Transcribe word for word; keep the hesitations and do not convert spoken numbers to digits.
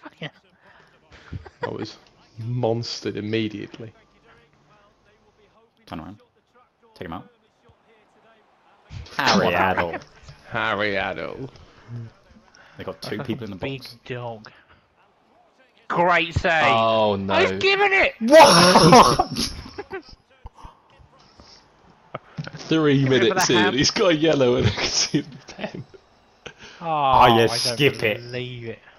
I was monstered immediately. Turn around. Take him out. Harry Adel. Harry Adel. They got two people in the Big box. dog. Great save. Oh no. I've given it. What? Three Give it for minutes the in, ham. he's got a yellow and I can see the pen. Oh, yeah, I skip don't it. believe it.